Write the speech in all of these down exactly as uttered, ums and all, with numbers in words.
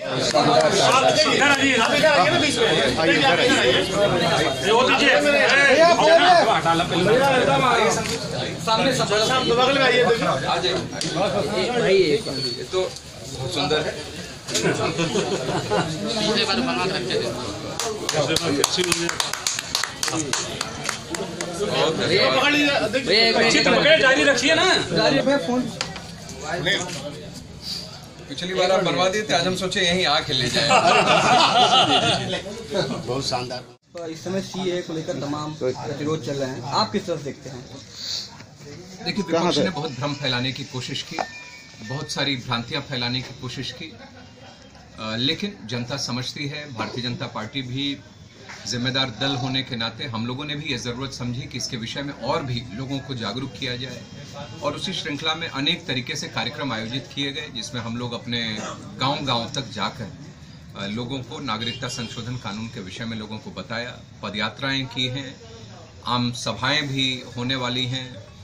तो बहुत सुंदर है। जारी रखिए ना। पिछली बार आप बनवा दिए थे, आज हम सोचे यहीं आके ले जाए। बहुत शानदार। इस समय सीए को लेकर तमाम विरोध चल रहे हैं, आप किस तरह देखते हैं? देखिए, विपक्ष ने बहुत भ्रम फैलाने की कोशिश की, बहुत सारी भ्रांतियां फैलाने की कोशिश की, आ, लेकिन जनता समझती है। भारतीय जनता पार्टी भी जिम्मेदार दल होने के नाते हम लोगों ने भी ये ज़रूरत समझी कि इसके विषय में और भी लोगों को जागरूक किया जाए, और उसी श्रृंखला में अनेक तरीके से कार्यक्रम आयोजित किए गए, जिसमें हम लोग अपने गांव-गांव तक जाकर लोगों को नागरिकता संशोधन कानून के विषय में लोगों को बताया। पदयात्राएं की हैं, आम सभाएं भी होने वाली हैं।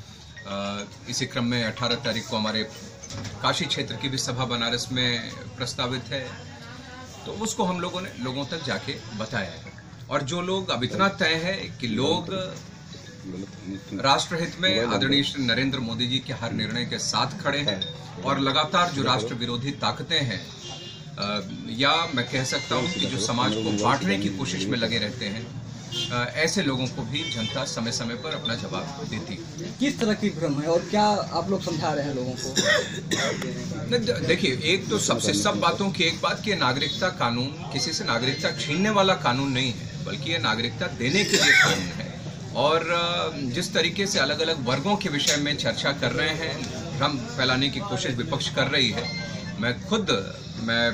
इसी क्रम में अठारह तारीख को हमारे काशी क्षेत्र की भी सभा बनारस में प्रस्तावित है, तो उसको हम लोगों ने लोगों तक जाके बताया है। और जो लोग अब इतना तय है कि लोग राष्ट्रहित में आदरणीय श्री नरेंद्र मोदी जी के हर निर्णय के साथ खड़े हैं, और लगातार जो राष्ट्र विरोधी ताकतें हैं, या मैं कह सकता हूं कि जो समाज को बांटने की कोशिश में लगे रहते हैं, ऐसे लोगों को भी जनता समय समय पर अपना जवाब देती है। किस तरह की भ्रम है और क्या आप लोग समझा रहे हैं लोगों को? देखिए, एक तो सबसे सब बातों की एक बात कि नागरिकता कानून किसी से नागरिकता छीनने वाला कानून नहीं है, बल्कि ये नागरिकता देने के लिए कानून है। और जिस तरीके से अलग अलग वर्गों के विषय में चर्चा कर रहे हैं, भ्रम फैलाने की कोशिश विपक्ष कर रही है, मैं खुद मैं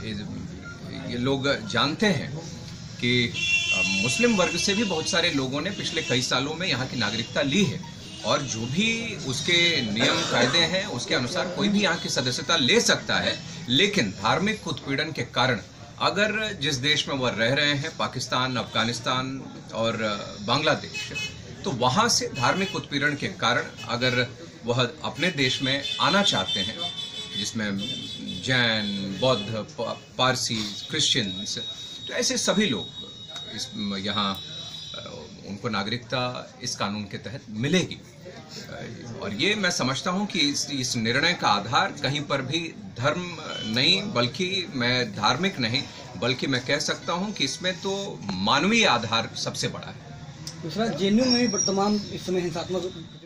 ये लोग जानते हैं कि मुस्लिम वर्ग से भी बहुत सारे लोगों ने पिछले कई सालों में यहाँ की नागरिकता ली है, और जो भी उसके नियम कायदे हैं उसके अनुसार कोई भी यहाँ की सदस्यता ले सकता है। लेकिन धार्मिक उत्पीड़न के कारण अगर जिस देश में वह रह रहे हैं, पाकिस्तान, अफगानिस्तान और बांग्लादेश, तो वहाँ से धार्मिक उत्पीड़न के कारण अगर वह अपने देश में आना चाहते हैं, जिसमें जैन, बौद्ध, पारसी, क्रिश्चियंस, तो ऐसे सभी लोग इस यहाँ उनको नागरिकता इस कानून के तहत मिलेगी। और ये मैं समझता हूँ कि इस, इस निर्णय का आधार कहीं पर भी धर्म नहीं, बल्कि मैं धार्मिक नहीं, बल्कि मैं कह सकता हूँ कि इसमें तो मानवीय आधार सबसे बड़ा है। दूसरा, जेएनयू में भी वर्तमान इस समय हिंसात्मक